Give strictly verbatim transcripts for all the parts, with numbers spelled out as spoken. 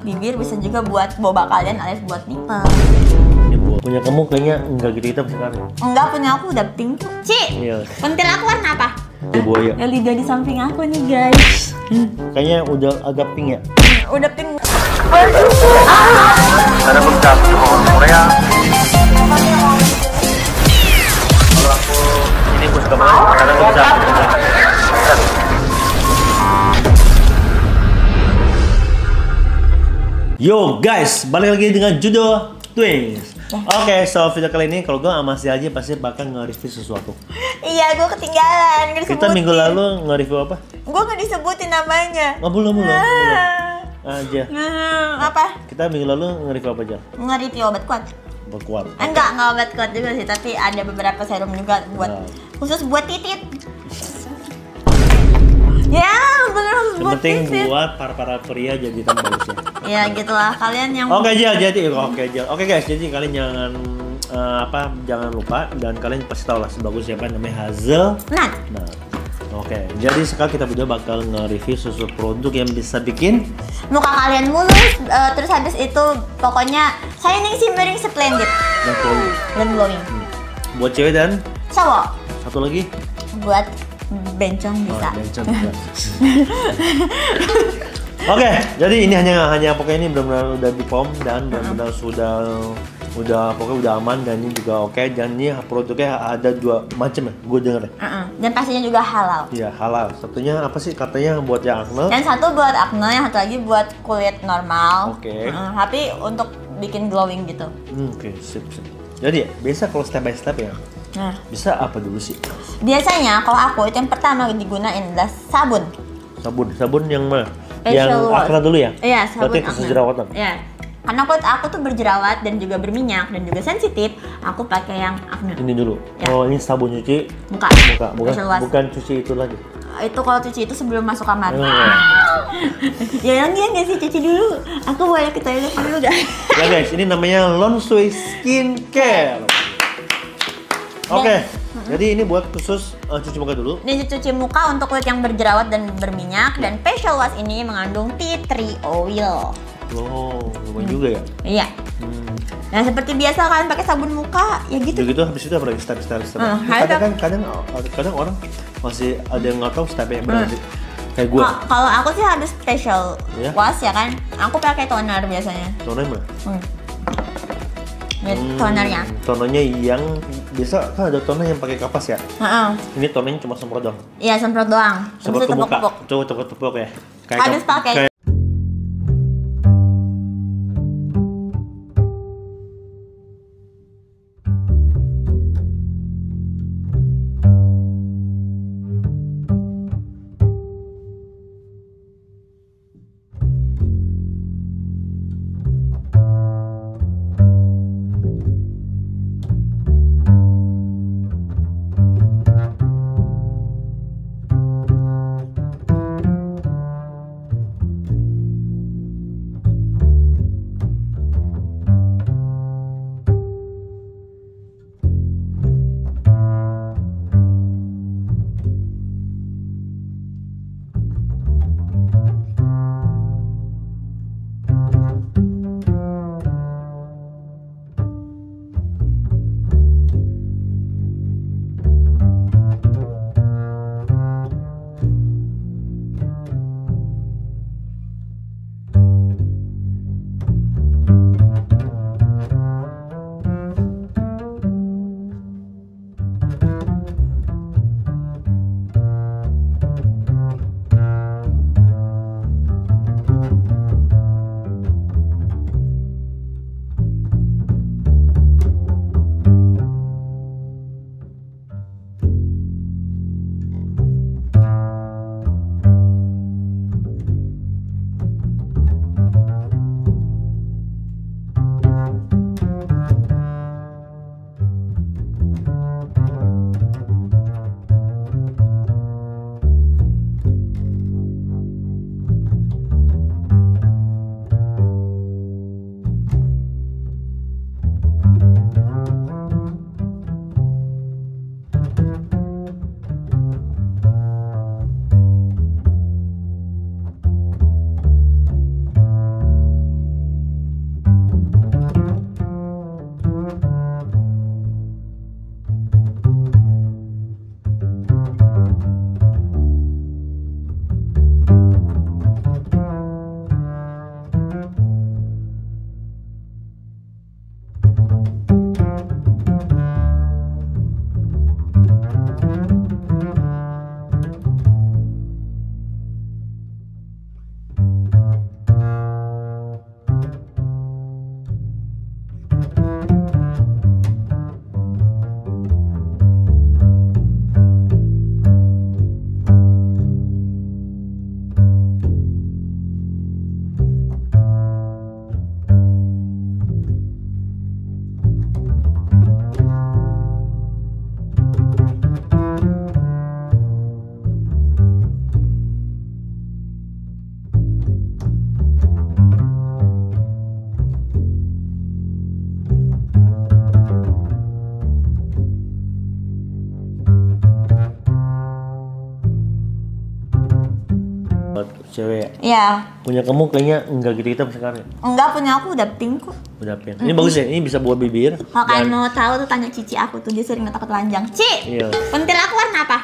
bibir, bisa juga buat boba kalian alias buat nipple. Ini buat punya kamu kayaknya enggak gitu hitam sekarang. Enggak, punya aku udah pink tuh. Ci, Iya. pentil aku warna apa? Itu buaya. Ya lidah di samping aku nih guys. Kayaknya udah agak pink ya. Udah pink. Ada bekas Korea. Kalau aku ini gue suka banget, karena gue bisa. Yo guys, balik lagi dengan judul Twins. Oke, okay, so video kali ini kalau gue sama si Aji pasti bakal nge-review sesuatu. Iya, gue ketinggalan. Gak Kita minggu lalu nge-review apa? Gue gak disebutin namanya. Oh belum, belum, belum. Aja. Hmm, apa? Kita minggu lalu nge-review apa aja? Nge-review obat kuat. Berkuat. Enggak, enggak obat kuat juga sih, tapi ada beberapa serum juga buat Nah. khusus buat titit. Ya, bener khusus Yang buat penting titit. buat para-para pria jadi tambah bagusnya. Ya gitulah, kalian yang Oke aja, jadi oke aja. Oke guys, jadi kalian jangan eh, apa, jangan lupa dan kalian pasti tahu lah sebagus siapa namanya Hazel. Nah, Nah, oke. Jadi sekarang kita berdua bakal nge-review suatu produk yang bisa bikin muka kalian mulus, eh, terus habis itu pokoknya shining, shimmering, splendid, yang glowing. dan glowing. Buat cewek dan Cowok, satu lagi. buat bencong bisa. Oh, bencong juga. Oke, jadi ini hanya hanya pokoknya ini benar-benar udah di pom dan benar-benar sudah udah pokoknya udah aman dan ini juga oke, dan ini produknya ada dua macam ya, gue denger ya. Uh-uh. Dan pastinya juga halal. Iya halal. Satunya apa sih katanya buat yang acne? Dan satu buat acne, yang satu lagi buat kulit normal. Oke. Uh, tapi untuk bikin glowing gitu. Hmm, oke, sip sip. Jadi ya, biasa kalau step by step ya. Nah, Bisa apa dulu sih? biasanya kalau aku itu yang pertama digunain adalah sabun. Sabun, sabun yang mana? Facial Yang wash. acne dulu ya? Iya, sabun Berarti khusus acne. jerawatan. Iya. Karena kulit aku tuh berjerawat dan juga berminyak dan juga sensitif, aku pakai yang acne. Ini dulu. Ya. Oh, ini sabun cuci Muka. muka, bukan Facial wash. bukan cuci itu lagi. Itu kalau cuci itu sebelum masuk kamar. Oh. Ya yang dia nggak sih, cuci dulu. Aku boleh ke toilet dulu gak? Ya guys, ini namanya Lonsui Skincare. Oke, jadi ini buat khusus uh, cuci muka dulu. Ini cuci muka untuk kulit yang berjerawat dan berminyak, dan facial wash ini mengandung tea tree oil. Oh, lumayan juga ya. Iya. Hmm. Nah seperti biasa kalian pakai sabun muka, ya gitu. Udah gitu habis itu apa lagi step step step. Hmm, kadang ada- kan kadang kadang orang masih ada yang nggak tahu stepnya benar sih. Kayak gue. Ka- Kalau aku sih habis facial Iya. wash ya kan, aku pakai toner biasanya. Tonernya mana? Hmm. Ini Hmm, tonernya. Tonernya yang biasa kan ada toner yang pakai kapas ya. Heeh. Ini tonernya cuma semprot doang. Iya, semprot doang. Semprot Habis ke itu muka. tepuk-tepuk. Coba tepuk-tepuk ya. Habis pakai. kayak- cewek. Iya. Punya kamu kayaknya enggak gitu hitam sekarang. Enggak, punya aku udah pink kok. Udah pink. Ini bagus ya. Ini bisa buat bibir. Kalau kalian mau tahu tuh tanya cici aku tuh, dia sering takut telanjang. Ci, Iya. pentil aku warna apa?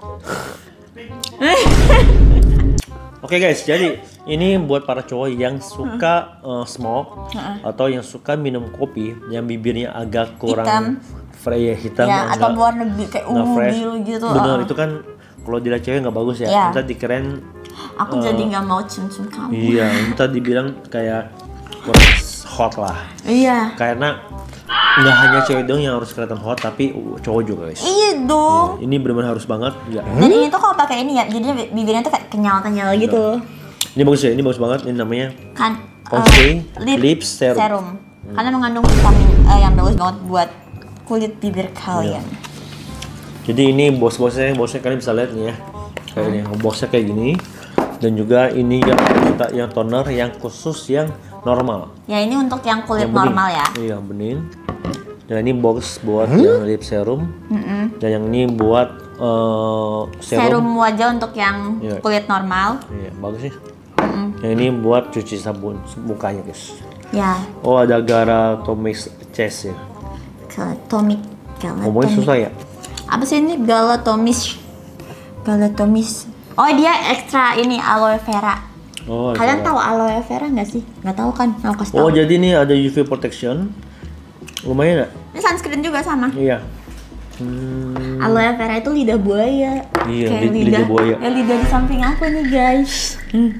Oke guys, jadi ini buat para cowok yang suka uh, smoke atau yang suka minum kopi yang bibirnya agak kurang Hitam. fresh, hitam, Ya, atau enggak- warna bi- kayak nggak ungu fresh. biru gitu. Bener, uh. itu kan kalau dilihat cewek nggak bagus ya. Iya. Ntar dikirain, Aku uh, jadi nggak mau cium-cium kamu. iya, ntar dibilang kayak kurang hot lah. Iya. Karena nggak hanya cewek dong yang harus kelihatan hot, tapi cowok juga guys. Iya dong. Ini benar-benar harus banget. Ya. Dan ini tuh kalau pakai ini ya, jadinya bi- bibirnya tuh kayak kenyal-kenyal gitu. Ini bagus ya, ini bagus banget. Ini namanya Kan Ponsay lip, Lip Serum. serum. Karena mengandung vitamin eh, yang bagus banget buat kulit bibir kalian. Jadi ini box-boxnya, boxnya kalian bisa lihat nih ya. Kayak ini, boxnya kayak gini. Dan juga ini yang kita yang toner yang khusus yang normal. Ya ini untuk yang kulit Yang bening. normal ya. Iya, bening. Dan ini box buat yang lip serum. Mm-mm. Dan yang ini buat eh, Serum. serum. wajah untuk yang Iya. kulit normal. Iya, bagus sih. Mm-mm. Yang ini buat cuci sabun mukanya guys. Ya, Oh, ada Garatomics chest ya. galatomic. Ngomongnya galatomic. susah ya. Apa sih ini galatomis? Galatomis. Oh dia ekstra ini aloe vera. Oh, ada. Kalian tahu aloe vera nggak sih? Nggak tahu kan? Aku kasih tahu. Oh, jadi ini ada U V protection. Lumayan nggak? Ini sunscreen juga sama. Iya. Hmm, Aloe vera itu lidah buaya. Iya, Kayak li- lidah buaya. Ya lidah di samping aku nih guys. Hmm.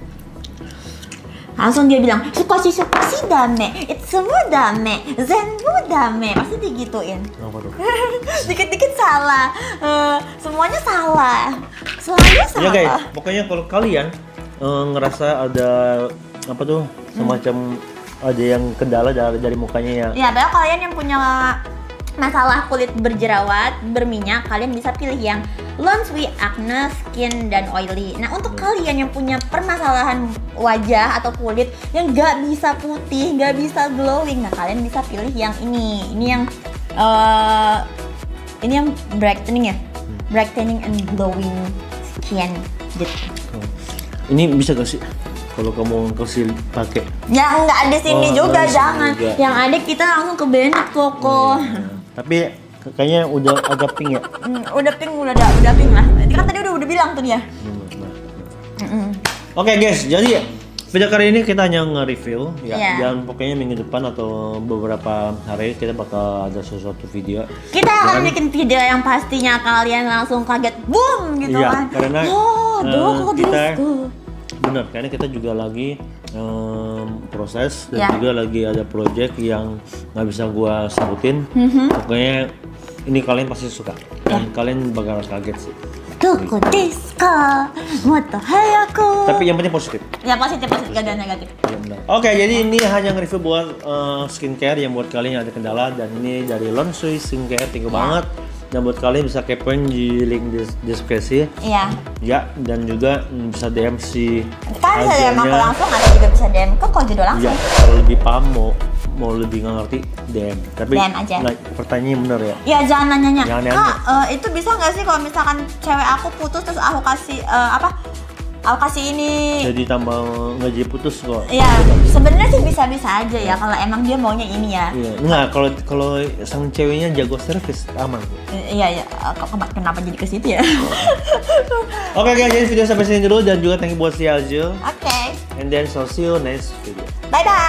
Langsung dia bilang, sukoshi sukoshi dame, itsumu dame, zenbu dame. Pasti digituin. apa tuh? Dikit-dikit salah. Eh, semuanya salah. Selalu salah. Ya guys, pokoknya kalau kalian eh, ngerasa ada apa tuh semacam ada yang kendala dari, dari mukanya ya. Ya, padahal kalian yang punya masalah kulit berjerawat, berminyak, kalian bisa pilih yang Laundry, Acne, Skin, dan Oily. Nah, untuk kalian yang punya permasalahan wajah atau kulit yang nggak bisa putih, nggak bisa glowing, nah kalian bisa pilih yang ini. Ini yang eh ini yang brightening ya, brightening and glowing skin. Gitu. Ini bisa gak sih kalau kamu kasih pakai? Ya nggak ada sini Oh, juga, nggak di sini jangan. juga. Yang ada kita langsung ke Bennett Koko. Tapi kayaknya udah agak pink ya. Hmm, udah pink, udah ada, udah pink lah. Kan tadi udah udah bilang tuh dia. Mm-mm. Oke guys, jadi video kali ini kita hanya nge-review ya. Iya. Dan pokoknya minggu depan atau beberapa hari kita bakal ada sesuatu video. Kita akan Dan- bikin video yang pastinya kalian langsung kaget, boom gitu Iya, kan. karena, oh, eh, doko kita- desu. Benar, karena kita juga lagi em, proses dan Ya. juga lagi ada project yang nggak bisa gua sebutin. Mhm. Pokoknya ini kalian pasti suka dan kalian bakal kaget sih. Doko desu ka? Moto hayaku. Tapi yang penting positif. Ya positif, positif, gak ada negatif. Ya, benar. Oke, jadi ini hanya nge-review buat eh, skincare yang buat kalian yang ada kendala dan ini dari Laundry Skincare, tinggal Ya. banget. Dan buat kalian bisa kepoin di link di deskripsi Iya. ya, dan juga mm, bisa D M si Kan bisa D M aku agennya. langsung, atau juga bisa D M ke kok judul langsung. Ya, kalau lebih paham mau mau lebih nggak ngerti D M. Tapi D M aja. nah, pertanyaannya bener ya. Ya jangan nanya-nanya. Jangan Kak, nanya. eh, itu bisa nggak sih kalau misalkan cewek aku putus terus aku kasih eh, apa? Aku kasih ini. Jadi tambah nggak jadi putus kok. Ya, sebenarnya sih bisa-bisa aja ya kalau emang dia maunya ini ya. Iya, nggak kalau kalau sang ceweknya jago servis aman. I- Iya ya, kok kok- kenapa jadi ke situ ya? Oke guys, jadi video sampai sini dulu dan juga thank you buat si Aljo. Oke, And then so see you next video. bye bye.